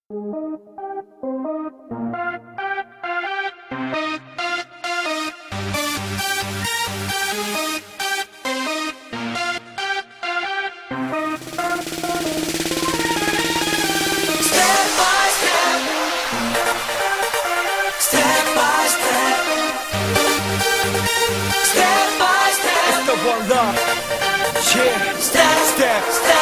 One love, yeah. Step,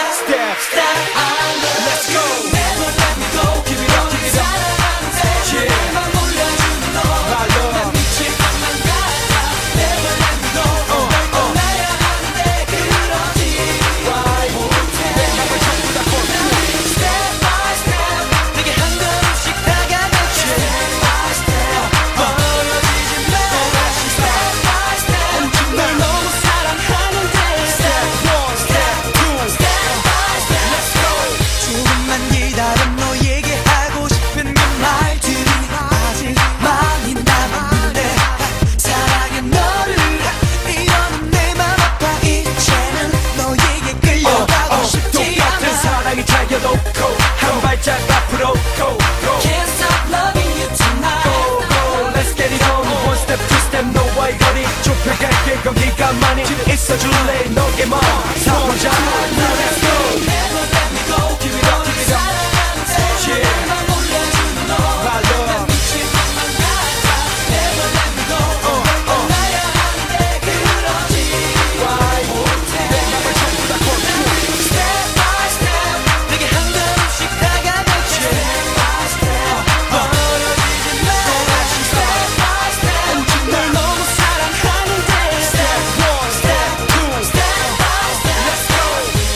let's go. Never let me go. Give it up, give it up. Yeah. My love. 난 미칠 것만 같아. Never let me go. 널 떠나야 하는데 그러지 못해. 내 맘을 전부 다 걸고. Step by step. 내게 한 걸음씩 다가갈게. Step by step. 멀어지지 마. Step by step. 널 너무 사랑하는데. Step one, step two, step by step. Let's go. 조금만 기다려 너에게 하고 싶은 그 말들이 아직 많이 남았는데 사랑해 너를 이러는 내 맘 아파 이제는 너에게 끌려가고 싶지 않아 똑같은 사랑이 잘려놓고 한 발짝 앞으로 go go Can't stop loving you tonight Go go let's get it on One step two step 너와의 거리 좁혀갈게 거기가 많이 있어줄래 너의 마음 사로잡아 Now let's go Never let me go Give it up give it up Yeah My love 난 미칠 것만 같아 Never let me go 널 떠나야 하는데 그러지 못해 내 맘을 전부 다 걸고 Step by step 내게 한 걸음씩 다가갈게 Step by step 멀어지지 마 Step by step 널 너무 사랑하는데 Step one step two step by step Let's go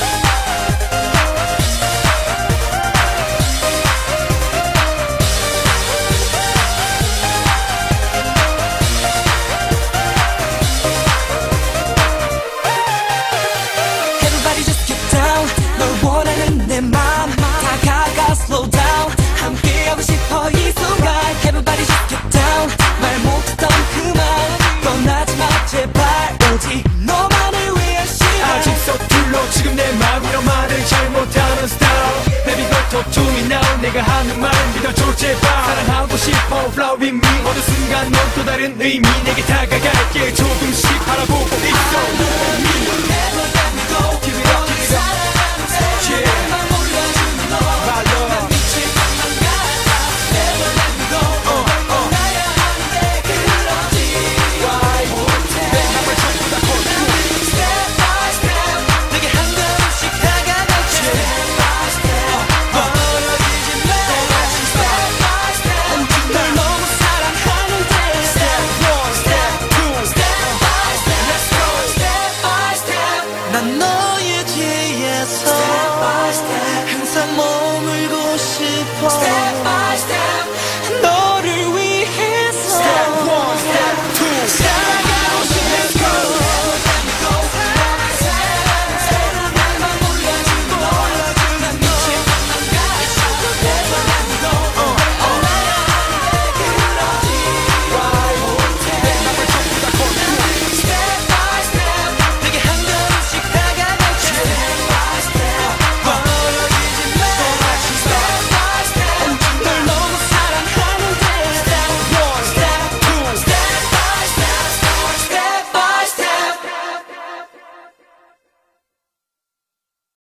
Everybody just get down 널 원하는 내 맘 다가가 slow down 함께하고 싶어 이 순간 Everybody just get down 말 못했던 그 말 떠나지 마 제발 오직 너만을 위한 시간 아직 서툴러 지금 내 맘 이런 말을 잘 못하는 스타일 Baby girl talk to me now 내가 하는 말 믿어줘 제발 사랑하고 싶어 Fly with me 어느 순간 넌 또 다른 의미 내게 다가갈게 조금씩 바라보고 있어 Never let me go Give it up give it up Yeah My love 난 미칠 것만 같아 Never let me go 널 떠나야 하는데 그러지 못해 내 맘을 전부 다 걸고 Step by step 내게 한 걸음씩 다가갈게 Step by step 멀어지지 마 Step by step 널 너무 사랑하는데 Step one step two step by step Let's go Step by step 난 너의 뒤에서 Step by step 항상 머물고 싶어 Step by